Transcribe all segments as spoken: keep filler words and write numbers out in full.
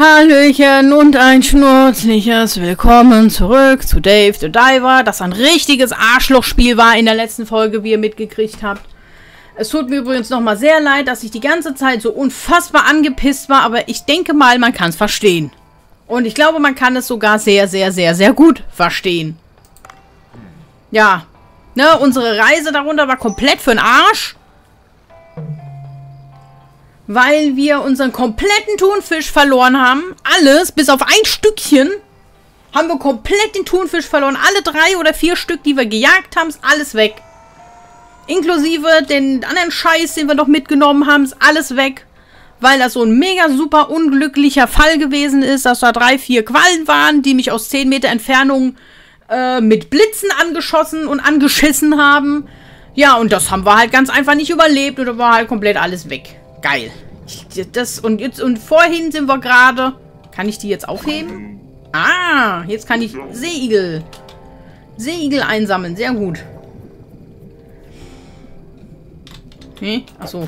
Hallöchen und ein schnurzliches Willkommen zurück zu Dave the Diver, das ein richtiges Arschlochspiel war in der letzten Folge, wie ihr mitgekriegt habt. Es tut mir übrigens nochmal sehr leid, dass ich die ganze Zeit so unfassbar angepisst war, aber ich denke mal, man kann es verstehen. Und ich glaube, man kann es sogar sehr, sehr, sehr, sehr gut verstehen. Ja, ne, unsere Reise darunter war komplett für den Arsch. Weil wir unseren kompletten Thunfisch verloren haben. Alles, bis auf ein Stückchen, haben wir komplett den Thunfisch verloren. Alle drei oder vier Stück, die wir gejagt haben, ist alles weg. Inklusive den anderen Scheiß, den wir noch mitgenommen haben, ist alles weg. Weil das so ein mega super unglücklicher Fall gewesen ist, dass da drei, vier Quallen waren, die mich aus zehn Meter Entfernung äh, mit Blitzen angeschossen und angeschissen haben. Ja, und das haben wir halt ganz einfach nicht überlebt und da war halt komplett alles weg. Geil. Ich, das, und jetzt und vorhin sind wir gerade... Kann ich die jetzt aufheben? Ah, jetzt kann ich Seeigel. Seeigel einsammeln. Sehr gut. Hm? Achso.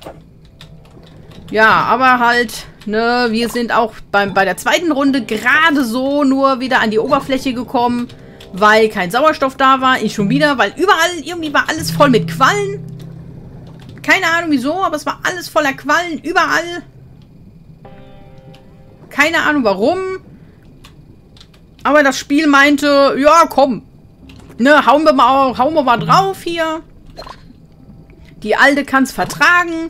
Ja, aber halt, ne, wir sind auch beim, bei der zweiten Runde gerade so nur wieder an die Oberfläche gekommen, weil kein Sauerstoff da war. Ich schon wieder, weil überall irgendwie war alles voll mit Quallen. Keine Ahnung wieso, aber es war alles voller Quallen, überall. Keine Ahnung warum. Aber das Spiel meinte, ja komm, ne, hauen wir mal, hauen wir mal drauf hier. Die Alte kann's vertragen.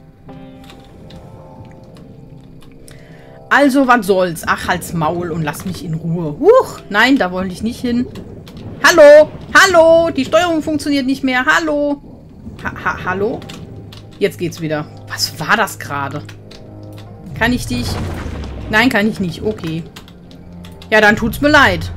Also, was soll's? Ach, halt's Maul und lass mich in Ruhe. Huch, nein, da wollte ich nicht hin. Hallo, hallo, die Steuerung funktioniert nicht mehr. Hallo. Ha, ha, hallo? Jetzt geht's wieder. Was war das gerade? Kann ich dich... Nein, kann ich nicht. Okay. Ja, dann tut's mir leid.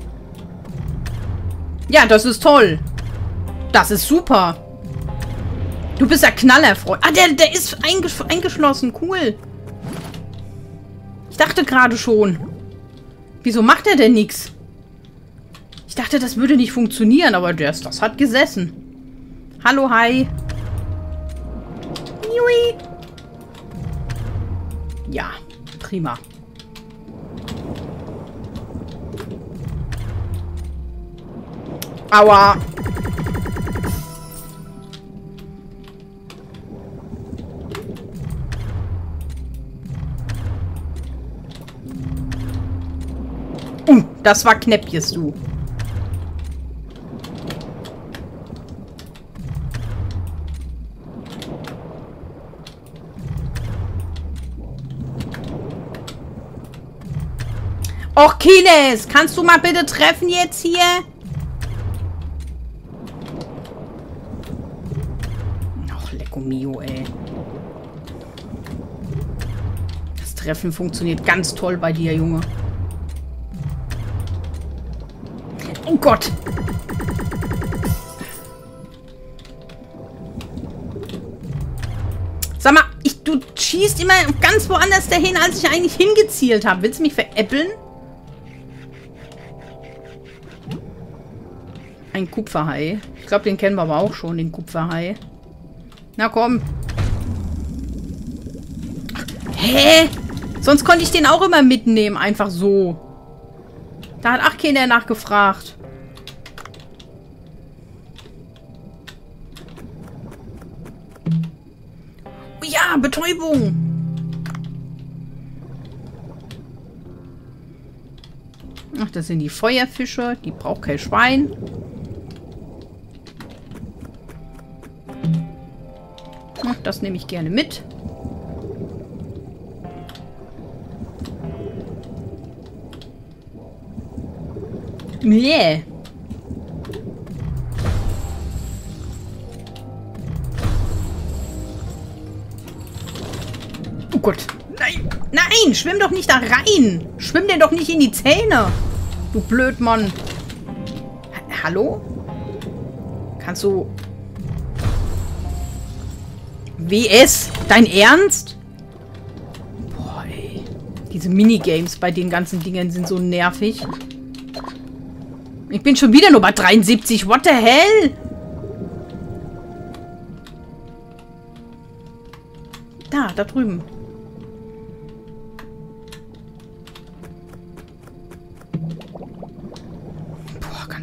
Ja, das ist toll. Das ist super. Du bist ja Knallerfreund. Ah, der, der ist eingesch eingeschlossen. Cool. Ich dachte gerade schon. Wieso macht er denn nichts? Ich dachte, das würde nicht funktionieren, aber das, das hat gesessen. Hallo, hi. Jui. Ja, prima. Aua. Uh, das war Knäppjes, du. Och, Kines, kannst du mal bitte treffen jetzt hier? Och, lecco mio, ey. Das Treffen funktioniert ganz toll bei dir, Junge. Oh Gott. Sag mal, ich, du schießt immer ganz woanders dahin, als ich eigentlich hingezielt habe. Willst du mich veräppeln? Ein Kupferhai. Ich glaube, den kennen wir aber auch schon, den Kupferhai. Na komm. Hä? Sonst konnte ich den auch immer mitnehmen, einfach so. Da hat auch keiner nachgefragt. Oh ja, Betäubung. Ach, das sind die Feuerfische. Die braucht kein Schwein. Ach, das nehme ich gerne mit. Nee. Oh Gott. Nein. Nein, schwimm doch nicht da rein. Schwimm dir doch nicht in die Zähne. Du Blödmann. Ha- Hallo? Kannst du... W S? Dein Ernst? Boah, ey. Diese Minigames bei den ganzen Dingen sind so nervig. Ich bin schon wieder nur bei dreiundsiebzig. What the hell? Da, da drüben.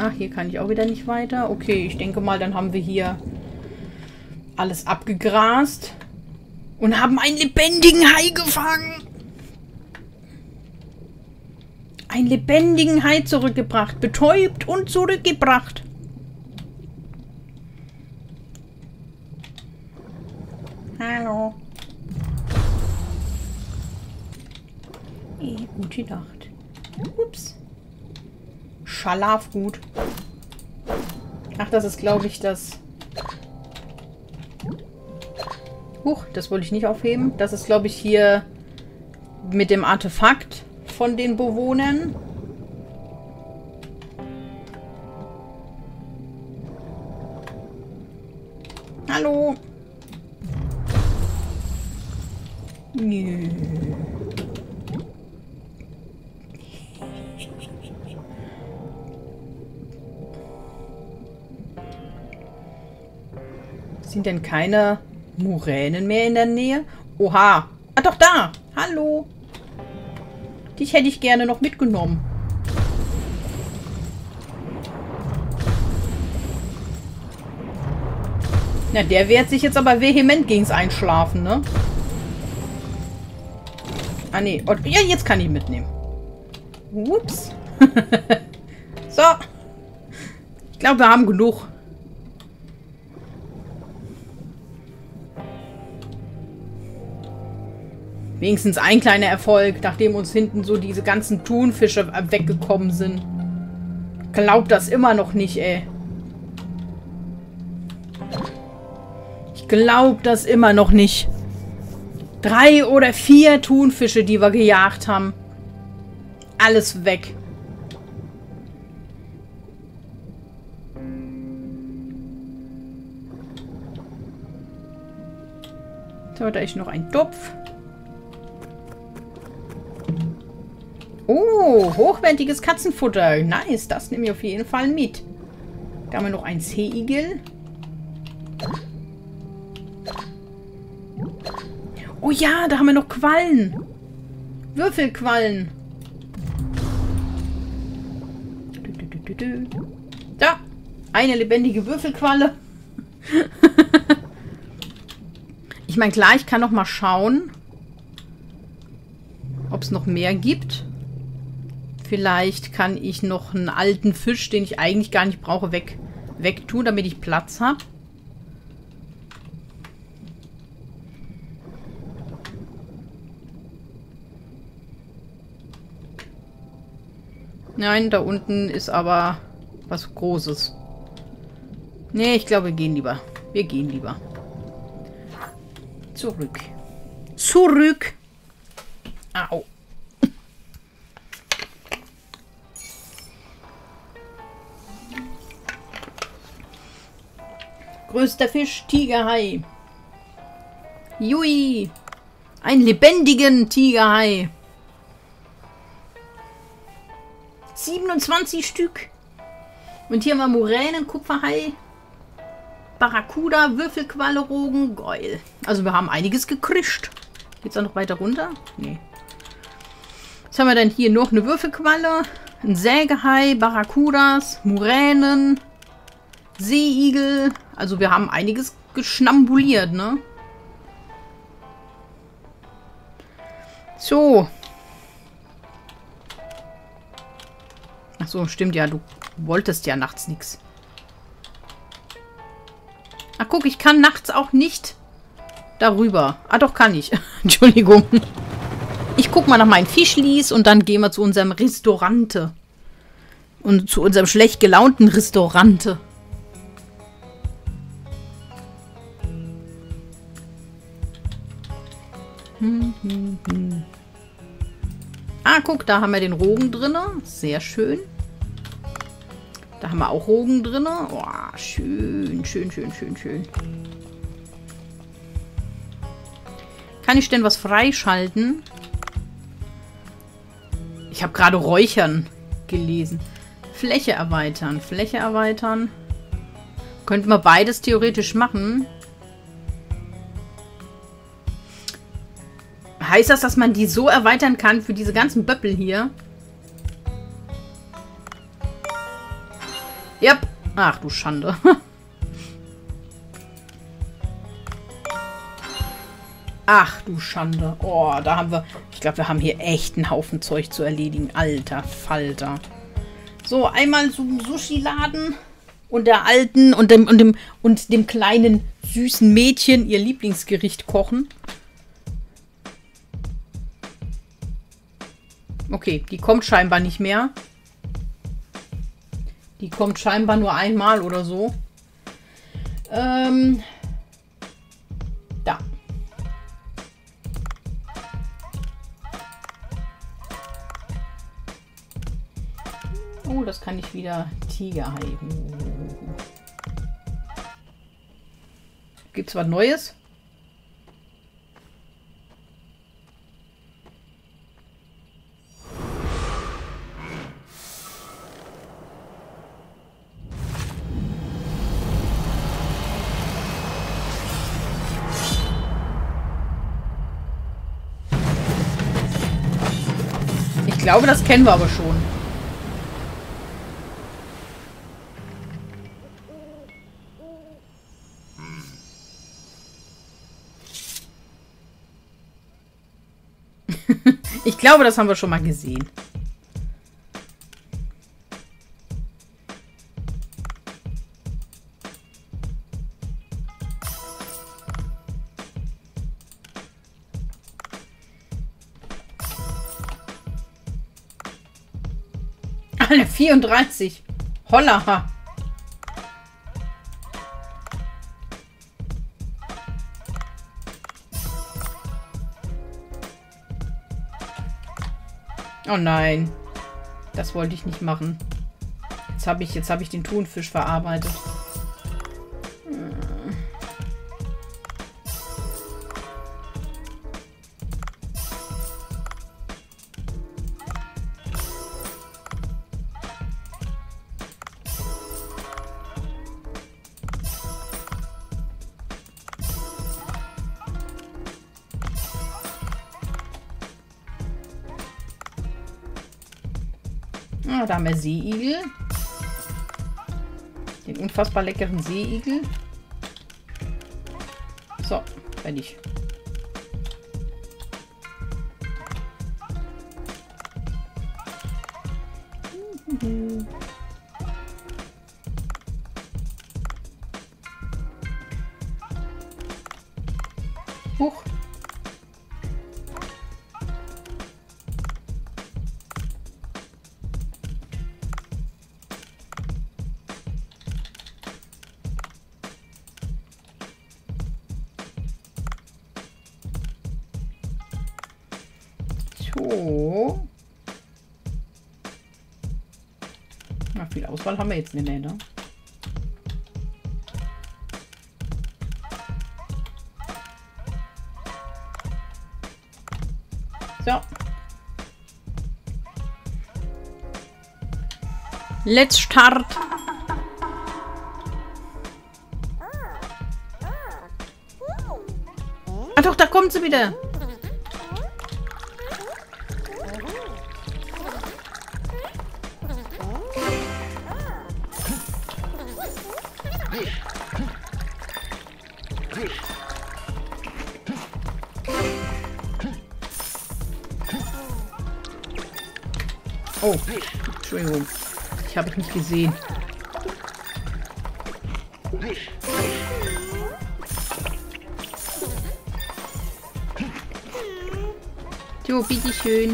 Ach, hier kann ich auch wieder nicht weiter. Okay, ich denke mal, dann haben wir hier alles abgegrast. Und haben einen lebendigen Hai gefangen. Einen lebendigen Hai zurückgebracht. Betäubt und zurückgebracht. Hallo. Eh, gute Nacht. Ups. Schlaf gut. Ach, das ist, glaube ich, das... Huch, das wollte ich nicht aufheben. Das ist, glaube ich, hier mit dem Artefakt von den Bewohnern. Hallo. Nö. Sind denn keine Muränen mehr in der Nähe? Oha. Ah, doch da. Hallo. Dich hätte ich gerne noch mitgenommen. Na, der wehrt sich jetzt aber vehement gegens Einschlafen, ne? Ah, nee. Oh, ja, jetzt kann ich mitnehmen. Ups. So. Ich glaube, wir haben genug. Wenigstens ein kleiner Erfolg, nachdem uns hinten so diese ganzen Thunfische weggekommen sind. Glaubt das immer noch nicht, ey. Ich glaub das immer noch nicht. Drei oder vier Thunfische, die wir gejagt haben. Alles weg. So, da ist noch ein Topf. Oh, hochwertiges Katzenfutter. Nice, das nehme ich auf jeden Fall mit. Da haben wir noch ein Seeigel. Oh ja, da haben wir noch Quallen. Würfelquallen. Da, eine lebendige Würfelqualle. Ich meine, klar, ich kann noch mal schauen, ob es noch mehr gibt. Vielleicht kann ich noch einen alten Fisch, den ich eigentlich gar nicht brauche, weg, wegtun, damit ich Platz habe. Nein, da unten ist aber was Großes. Nee, ich glaube, wir gehen lieber. Wir gehen lieber. Zurück. Zurück. Au. Größter Fisch, Tigerhai. Jui. Einen lebendigen Tigerhai. siebenundzwanzig Stück. Und hier haben wir Muränen, Kupferhai, Barracuda, Würfelqualle, Rogen. Geil. Also wir haben einiges gekrischt. Geht's da noch weiter runter? Nee. Was haben wir denn hier noch? Eine Würfelqualle, ein Sägehai, Barracudas, Muränen, Seeigel. Also wir haben einiges geschnambuliert, ne? So. Ach so, stimmt ja. Du wolltest ja nachts nichts. Ach guck, ich kann nachts auch nicht darüber. Ah doch, kann ich. Entschuldigung. Ich guck mal nach meinen Fischlis und dann gehen wir zu unserem Restaurante. Und zu unserem schlecht gelaunten Restaurante. Hm, hm, hm. Ah, guck, da haben wir den Rogen drin. Sehr schön. Da haben wir auch Rogen drin. Oh, schön, schön, schön, schön, schön. Kann ich denn was freischalten? Ich habe gerade Räuchern gelesen. Fläche erweitern. Fläche erweitern. Könnten wir beides theoretisch machen. Heißt das, dass man die so erweitern kann für diese ganzen Böppel hier? Ach du Schande. Ach du Schande. Oh, da haben wir... Ich glaube, wir haben hier echt einen Haufen Zeug zu erledigen. Alter Falter. So, einmal zum Sushi-Laden und der alten und dem, und dem und dem kleinen süßen Mädchen ihr Lieblingsgericht kochen. Okay, die kommt scheinbar nicht mehr. Die kommt scheinbar nur einmal oder so. Ähm... Da. Oh, das kann ich wieder. Tigerhai. Gibt's was Neues? Ich glaube, das kennen wir aber schon. Ich glaube, das haben wir schon mal gesehen. Alle vierunddreißig. Holla. Oh nein. Das wollte ich nicht machen. Jetzt habe ich, jetzt habe ich den Thunfisch verarbeitet. Ah, da haben wir Seeigel. Den unfassbar leckeren Seeigel. So, fertig. Huch. So. Na, viel Auswahl haben wir jetzt nicht mehr, ne? So. Let's start. Ah doch, da kommt sie wieder. Oh, Entschuldigung. Ich habe es nicht gesehen. So, bitteschön.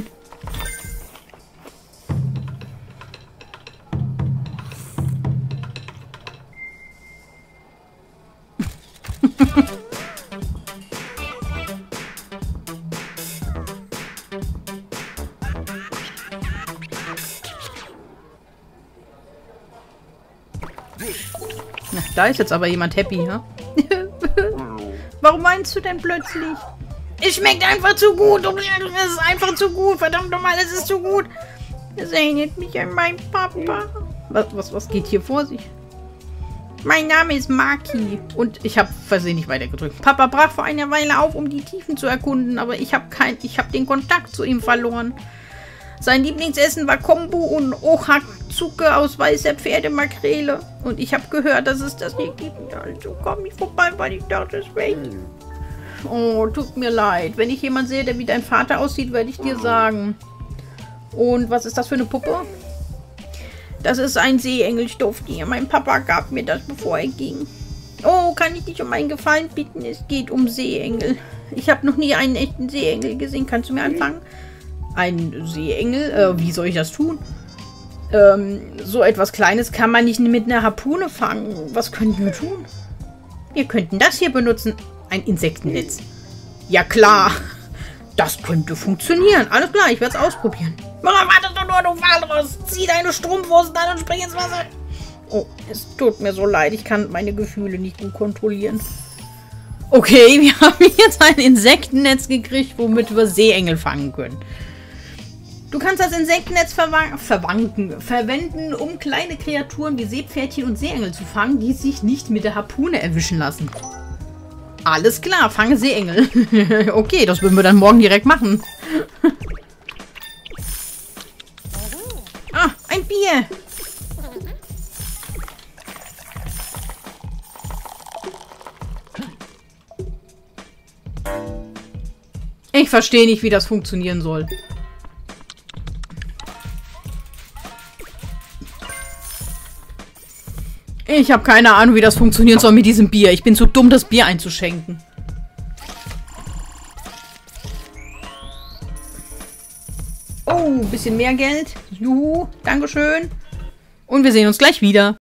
Na, da ist jetzt aber jemand happy, ja? Warum meinst du denn plötzlich? Es schmeckt einfach zu gut. Es ist einfach zu gut. Verdammt nochmal, es ist zu gut. Es erinnert mich an meinen Papa. Was, was, was geht hier vor sich? Mein Name ist Maki. Und ich habe versehentlich weitergedrückt. Papa brach vor einer Weile auf, um die Tiefen zu erkunden. Aber ich habe kein, ich habe den Kontakt zu ihm verloren. Sein Lieblingsessen war Kombu und Ochazuke aus weißer Pferdemakrele. Und ich habe gehört, dass es das hier gibt. Also komm ich vorbei, weil ich dachte, es wäre. Oh, tut mir leid. Wenn ich jemanden sehe, der wie dein Vater aussieht, werde ich dir sagen. Und was ist das für eine Puppe? Das ist ein Seeengel-Stofftier. Mein Papa gab mir das, bevor er ging. Oh, kann ich dich um einen Gefallen bitten? Es geht um Seeengel. Ich habe noch nie einen echten Seeengel gesehen. Kannst du mir anfangen? Ein Seeengel? Äh, wie soll ich das tun? Ähm, so etwas Kleines kann man nicht mit einer Harpune fangen. Was könnten wir tun? Wir könnten das hier benutzen. Ein Insektennetz. Ja klar. Das könnte funktionieren. Alles klar, ich werde es ausprobieren. Mama, warte doch nur, du Walross. Zieh deine Strumpfhosen an und spring ins Wasser. Oh, es tut mir so leid. Ich kann meine Gefühle nicht gut kontrollieren. Okay, wir haben jetzt ein Insektennetz gekriegt, womit wir Seeengel fangen können. Du kannst das Insektennetz verwanken, verwenden, um kleine Kreaturen wie Seepferdchen und Seeengel zu fangen, die sich nicht mit der Harpune erwischen lassen. Alles klar, fange Seeengel. Okay, das würden wir dann morgen direkt machen. Ah, ein Bier. Ich verstehe nicht, wie das funktionieren soll. Ich habe keine Ahnung, wie das funktionieren soll mit diesem Bier. Ich bin zu dumm, das Bier einzuschenken. Oh, ein bisschen mehr Geld. Juhu, Dankeschön. Und wir sehen uns gleich wieder.